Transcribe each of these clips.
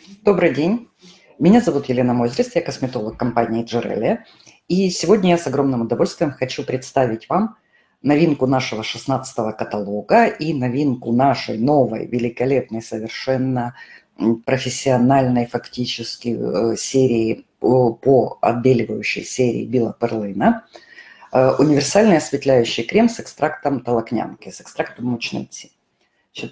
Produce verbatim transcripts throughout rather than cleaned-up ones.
Добрый день. Меня зовут Елена Мойзлис, я косметолог компании Джерелия. И сегодня я с огромным удовольствием хочу представить вам новинку нашего шестнадцатого каталога и новинку нашей новой, великолепной, совершенно профессиональной фактически серии по, по отбеливающей серии Билла Перлина. Универсальный осветляющий крем с экстрактом толокнянки, с экстрактом мучницы. Значит,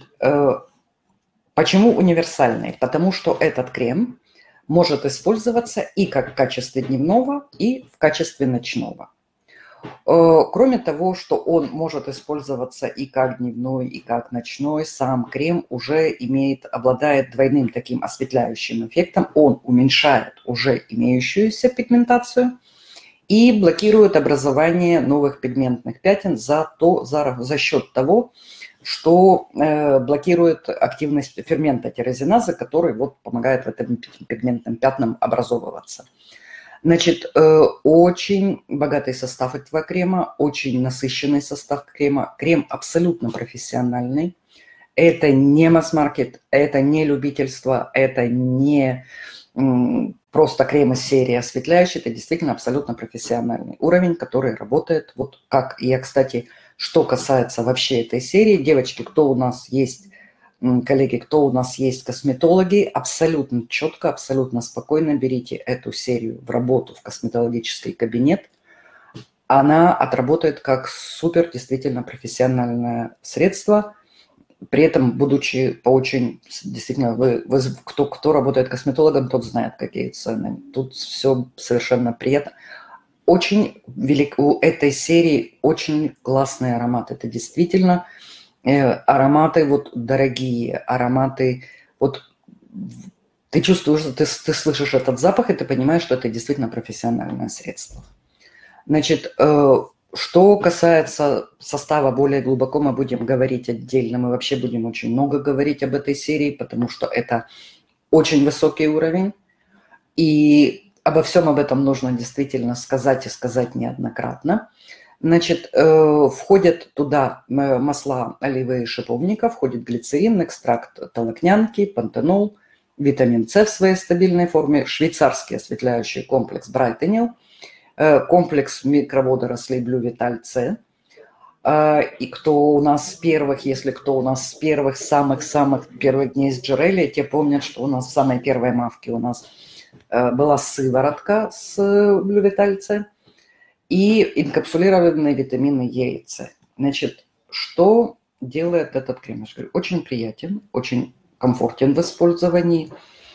почему универсальный? Потому что этот крем может использоваться и как в качестве дневного, и в качестве ночного. Кроме того, что он может использоваться и как дневной, и как ночной, сам крем уже имеет, обладает двойным таким осветляющим эффектом. Он уменьшает уже имеющуюся пигментацию и блокирует образование новых пигментных пятен за, то, за, за счет того, что э, блокирует активность фермента тирозиназы, который вот помогает этим пигментным пятнам образовываться. Значит, э, очень богатый состав этого крема, очень насыщенный состав крема. Крем абсолютно профессиональный. Это не масс-маркет, это не любительство, это не м, просто крем из серии осветляющий. Это действительно абсолютно профессиональный уровень, который работает вот как. Я, кстати, что касается вообще этой серии, девочки, кто у нас есть, коллеги, кто у нас есть косметологи, абсолютно четко, абсолютно спокойно берите эту серию в работу в косметологический кабинет. Она отработает как супер, действительно профессиональное средство, при этом будучи по очень, действительно, вы, вы, кто, кто работает косметологом, тот знает, какие цены. Тут все совершенно приятно. Очень велик, у этой серии очень классный аромат. Это действительно э, ароматы вот дорогие, ароматы. Вот ты чувствуешь, ты, ты слышишь этот запах, и ты понимаешь, что это действительно профессиональное средство. Значит, э, что касается состава более глубоко, мы будем говорить отдельно. Мы вообще будем очень много говорить об этой серии, потому что это очень высокий уровень. И обо всем об этом нужно действительно сказать и сказать неоднократно. Значит, э, входят туда масла оливы и шиповника, входит глицерин, экстракт толокнянки, пантенол, витамин С в своей стабильной форме, швейцарский осветляющий комплекс Brightening, э, комплекс микроводорослей Blue Vital C. Э, и кто у нас с первых, если кто у нас с первых, самых-самых первых дней с Джерелия, те помнят, что у нас в самой первой мавке у нас была сыворотка с Blue Vital C и инкапсулированные витамины Е и С. Значит, что делает этот крем? Я говорю, очень приятен, очень комфортен в использовании,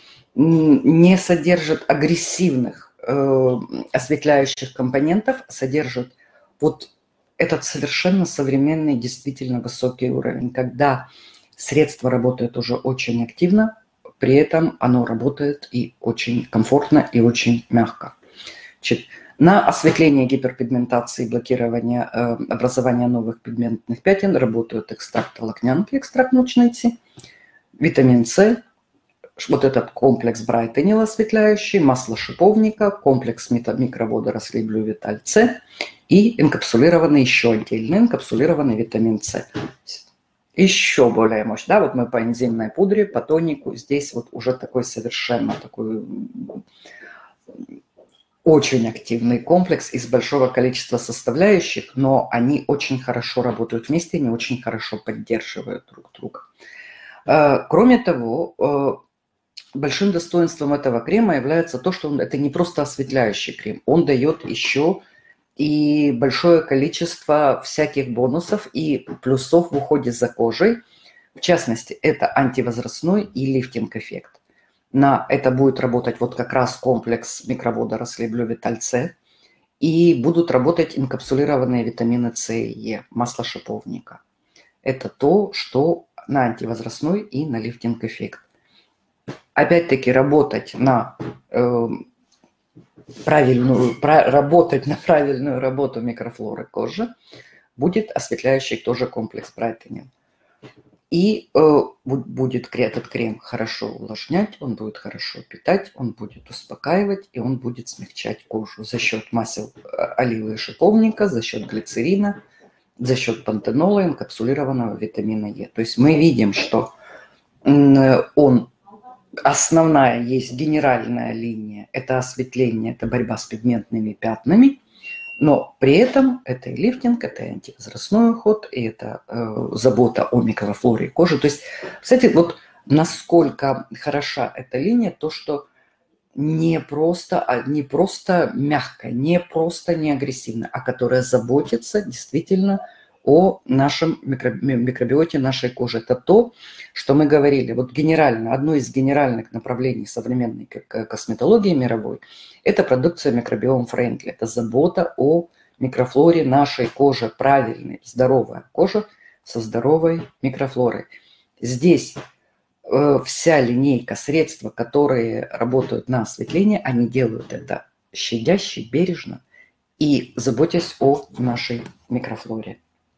не содержит агрессивных э, осветляющих компонентов, содержит вот этот совершенно современный, действительно высокий уровень, когда средство работает уже очень активно, при этом оно работает и очень комфортно, и очень мягко. Значит, на осветление гиперпигментации, блокирование э, образования новых пигментных пятен работают экстракт толокнянки, экстракт мучницы, витамин С, вот этот комплекс Brightening осветляющий, масло шиповника, комплекс микроводорослей Blue Vital C и инкапсулированный еще отдельный инкапсулированный витамин С. Еще более мощный. Да, вот мы по энзимной пудре, по тонику. Здесь вот уже такой совершенно такой очень активный комплекс из большого количества составляющих, но они очень хорошо работают вместе, они очень хорошо поддерживают друг друга. Кроме того, большим достоинством этого крема является то, что он, это не просто осветляющий крем, он дает еще и большое количество всяких бонусов и плюсов в уходе за кожей. В частности, это антивозрастной и лифтинг-эффект. На это будет работать вот как раз комплекс микроводорослей Blue Vital C. И будут работать инкапсулированные витамины С и Е, масло шиповника. Это то, что на антивозрастной и на лифтинг-эффект. Опять-таки работать на... Э, правильную, про, работать на правильную работу микрофлоры кожи, будет осветляющий тоже комплекс Brightening. И э, будет этот крем хорошо увлажнять, он будет хорошо питать, он будет успокаивать, и он будет смягчать кожу за счет масел оливы и шиповника, за счет глицерина, за счет пантенола, инкапсулированного витамина Е. То есть мы видим, что он основная есть генеральная линия, это осветление, это борьба с пигментными пятнами, но при этом это и лифтинг, это и антивозрастной уход, и это э, забота о микрофлоре кожи. То есть, кстати, вот насколько хороша эта линия, то, что не просто, не просто мягкая, не просто не агрессивная, а которая заботится действительно о нашем микробиоте нашей кожи. Это то, что мы говорили. Вот генерально, одно из генеральных направлений современной косметологии мировой – это продукция микробиом-френдли. Это забота о микрофлоре нашей кожи, правильной, здоровая кожа со здоровой микрофлорой. Здесь вся линейка средств, которые работают на осветление, они делают это щадяще, бережно и заботясь о нашей микрофлоре.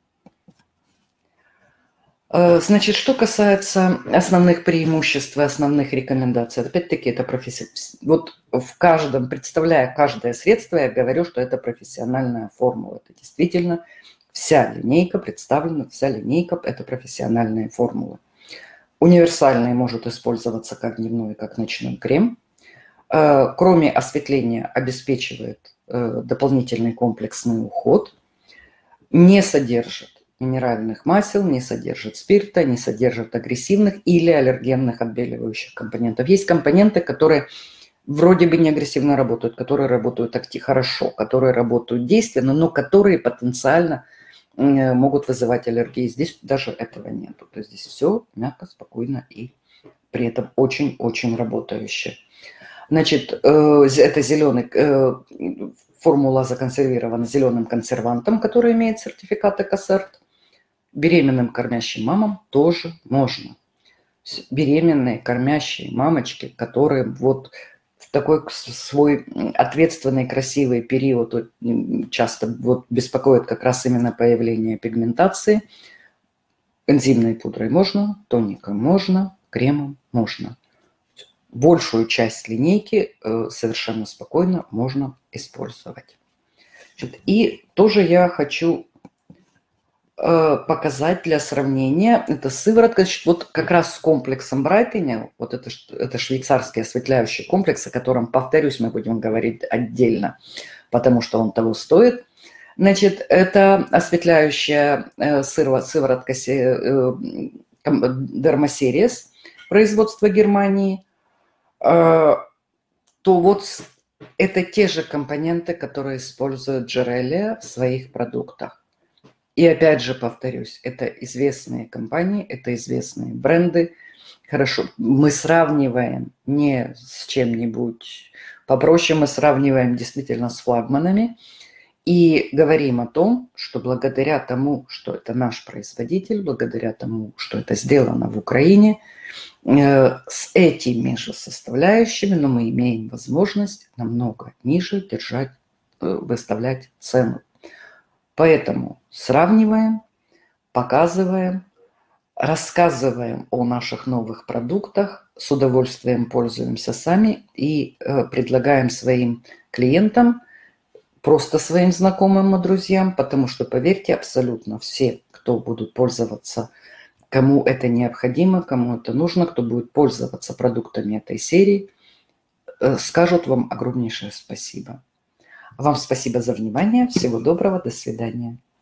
Значит, что касается основных преимуществ и основных рекомендаций, опять-таки это профессиональная. Вот в каждом, представляя каждое средство, я говорю, что это профессиональная формула. Это действительно вся линейка представлена, вся линейка – это профессиональные формулы. Универсальный может использоваться как дневной, как ночной крем. Кроме осветления обеспечивает дополнительный комплексный уход. Не содержит минеральных масел, не содержит спирта, не содержит агрессивных или аллергенных отбеливающих компонентов. Есть компоненты, которые вроде бы не агрессивно работают, которые работают хорошо, которые работают действенно, но которые потенциально могут вызывать аллергии. Здесь даже этого нету. То есть здесь все мягко, спокойно и при этом очень-очень работающе. Значит, это зеленый, формула законсервирована зеленым консервантом, который имеет сертификат Экосерт. Беременным кормящим мамам тоже можно. Беременные кормящие мамочки, которые вот в такой свой ответственный, красивый период часто вот беспокоит как раз именно появление пигментации. Энзимной пудрой можно, тоником можно, кремом можно. Большую часть линейки совершенно спокойно можно использовать. И тоже я хочу показать для сравнения. Это сыворотка, вот как раз с комплексом Брайтеня, вот это, это швейцарский осветляющий комплекс, о котором, повторюсь, мы будем говорить отдельно, потому что он того стоит. Значит, это осветляющая сыворотка Dermaseries производства Германии. То вот это те же компоненты, которые использует Джерелия в своих продуктах. И опять же повторюсь, это известные компании, это известные бренды. Хорошо, мы сравниваем не с чем-нибудь попроще, мы сравниваем действительно с флагманами и говорим о том, что благодаря тому, что это наш производитель, благодаря тому, что это сделано в Украине, с этими же составляющими, но мы имеем возможность намного ниже держать, выставлять цену. Поэтому сравниваем, показываем, рассказываем о наших новых продуктах, с удовольствием пользуемся сами и предлагаем своим клиентам, просто своим знакомым и друзьям, потому что, поверьте, абсолютно все, кто будут пользоваться, кому это необходимо, кому это нужно, кто будет пользоваться продуктами этой серии, скажут вам огромнейшее спасибо. Вам спасибо за внимание. Всего доброго. До свидания.